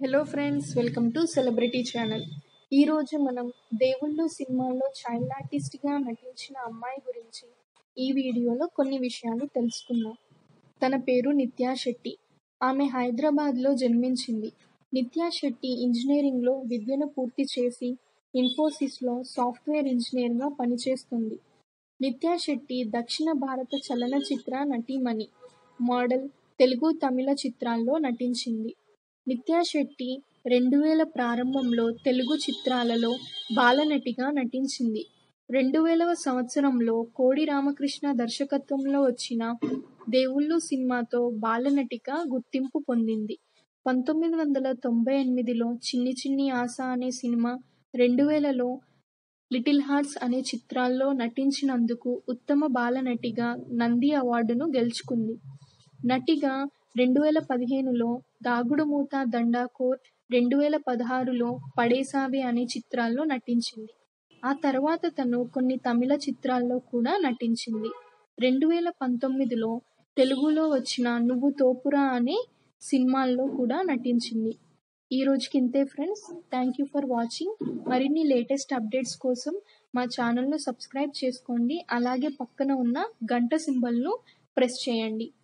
Hello friends, welcome to celebrity channel. ఈరోజు మనం దేవుళ్ళు సినిమాలో చైల్డ్ ఆర్టిస్ట్గా నటించిన అమ్మాయి గురించి ఈ వీడియోలో కొన్ని విషయాలు తెలుసుకుందాం. తన పేరు నిత్యా శెట్టి. ఆమె హైదరాబాద్లో జన్మించింది. నిత్యా శెట్టి ఇంజనీరింగ్లో విద్యను పూర్తి చేసి ఇన్ఫోసిస్లో సాఫ్ట్వేర్ ఇంజనీర్గా పనిచేస్తుంది. నిత్యా శెట్టి దక్షిణ భారత చలనచిత్ర నటీమణి, మోడల్, తెలుగు, తమిళ చిత్రాల్లో నటించింది. నిత్యా శెట్టి 2000 ప్రారంభంలో తెలుగు చిత్రాలలో బాలనటిగా నటించింది. 2000వ సంవత్సరంలో కోడి రామకృష్ణ దర్శకత్వంలో వచ్చిన దేవుళ్ళు సినిమాతో బాలనటిగా గుర్తింపు పొందింది. 1998లో చిన్ని చిన్ని ఆశ అనే సినిమా, 2000లో లిటిల్ హార్ట్స్ అనే చిత్రాల్లో నటించినందుకు ఉత్తమ బాలనటిగా నంది అవార్డును గెలుచుకుంది. నటిగా 2015లో దాగుడుమూత దండాకోర్, 2016లో పడేసావే అనే చిత్రాల్లో నటించింది. ఆ తర్వాత తను కొన్ని తమిళ చిత్రాల్లో కూడా నటించింది. 2019లో తెలుగులో వచ్చిన నువ్వు తోపురా అనే సినిమాల్లో కూడా నటించింది. ఈ రోజుకి ఇంతే friends. Thank you for watching. మరిన్ని లేటెస్ట్ అప్డేట్స్ కోసం మా ఛానల్ను సబ్స్క్రైబ్ చేసుకోండి. అలాగే పక్కన ఉన్న గంట సింబల్ను ప్రెస్ చేయండి.